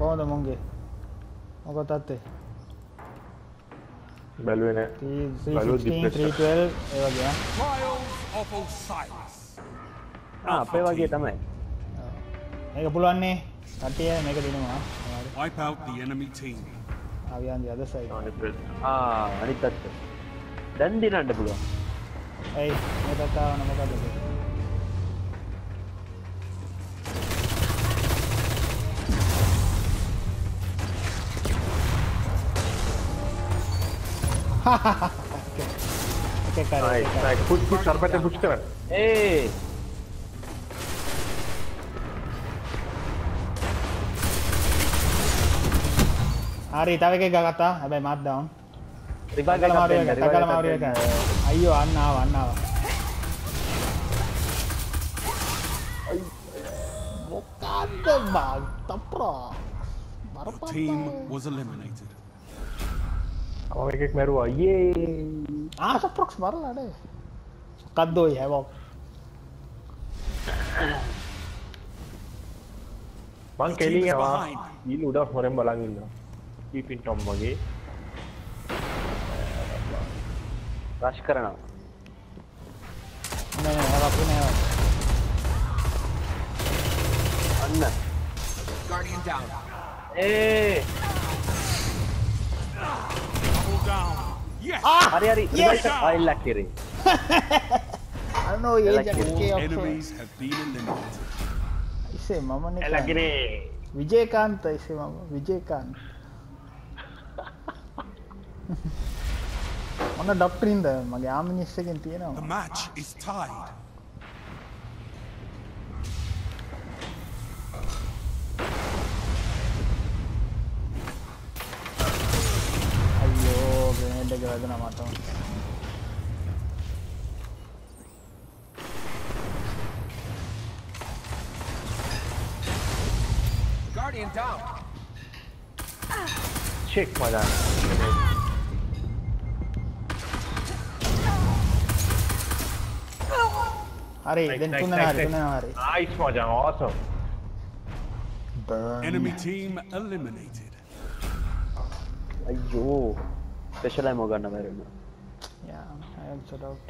කොහොමද මුංගේ මොකද තත්ත්වේ බැලුවේ නෑ 316 312 ඒ වගේ අපේ වගේ තමයි මේක පුළුවන් නේ කට්ටිය මේක දිනවා wipe out the enemy team ආවියන් the other side අනිත් පැත්ත දැන් දිනන්න පුළුවන් ඇයි මේ කතාවන මොකද Okay, nice. Push, sarpete push karan. Hey. Hari, tahu ke gak kata? Abai mark down. Revive එක. අයියෝ අන්න ආවා. මොකද්ද බං තප්පරා. Team was eliminated. Awak එකෙක් මැරුවා අයියේ. සප්‍රොක්ස් මරලා නේ. මොකද්ද ඔය හැවක්. මං කෙලින් ආවා. ඊළු උඩ හොරෙන් බලන් ඉන්නවා. කීපින් ටොම් වගේ. රෂ් කරනවා. නෑ හැවක් නෑ. අන්න. Guardian down. A Yes. Hari. I like it. I know you Enemies have been eliminated. ඉසේ මම නේ. එලගිරේ. විජේකාන්ත ඉසේ මම විජේකාන්ත. මොන ඩොක්ටරින්ද මගේ ආමිනිස් එකෙන් තියෙනවා. The match is tied. Grenade එක වැදුනා මට. Guardian down. Check මදා. හරි දැන් තුනන හරි. Nice මචං awesome. Burn. Enemy team eliminated. අයියෝ. Special ammo ගන්න බැරිද? Yeah, I also doubt.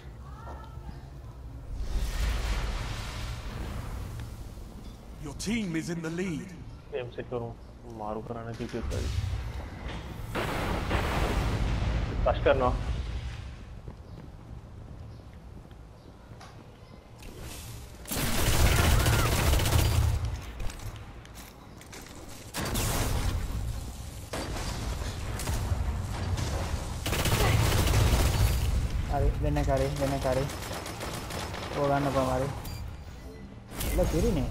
Your team is in the lead. Aim set करूं मारू कराने की क्या करी? Rush करना. දෙන්න කරේ ඕගන්න පමාරි එල කිරිනේ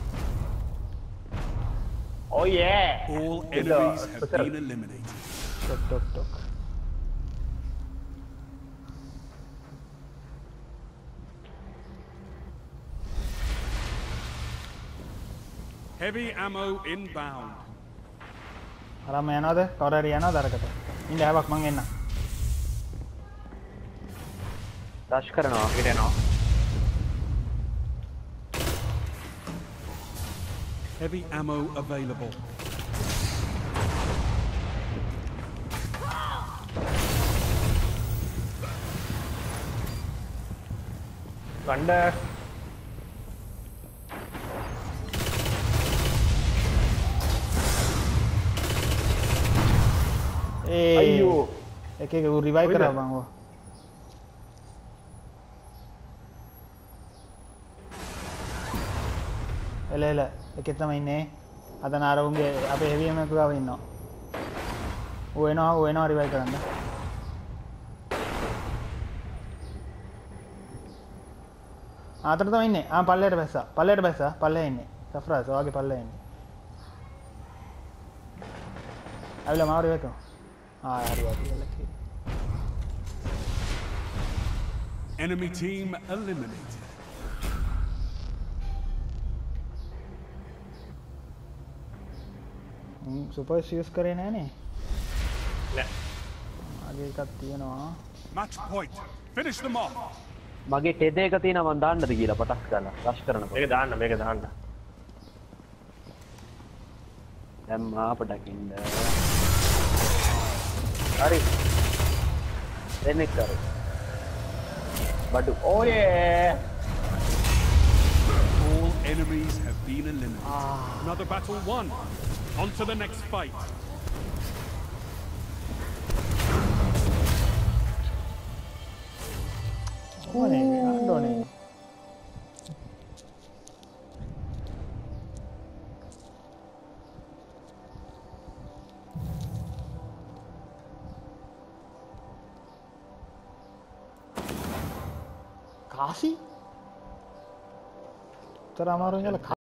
Oh yeah! All enemies have been eliminated. Tok. Heavy ammo inbound. අරම යනවද කවුරු හරි යනවද අරකට ඉන්න හැවක් මං එන්න Rush කරනවා පිට යනවා. Heavy ammo available. ගණ්ඩ අයියෝ එක රිවයිව් කරා බං ඔය එල එකෙක් තමයි ඉන්නේ අතන අර උන්ගේ අපේ හෙවියම එක ගාව ඉන්නවා ඌ එනවා රිවයිව් කරන්න ආතර තමයි ඉන්නේ පල්ලයට බැස්සා පල්ලේ ඉන්නේ සෆ්රාස් ඔයාගේ පල්ලේ ඉන්නේ ඇවිල්ලා මාරු එකම හරි Enemy team eliminated. Supers use කරේ නෑනේ නෑ ආගේ එකක් තියෙනවා Match point. Finish them off. මගේ ටෙද එක තියෙනවා මම දාන්නද කියලා පටස් ගන්න රෂ් කරනකොට මේක දාන්න දැම්මා අපටකින්ද හරි දෙන්නෙක් කර බඩු ඕයේ All enemies have been eliminated. Another battle won. On to the next fight. ඕනේ ගන්න ඕනේ. කාසි? තර අමාරුයි කියලා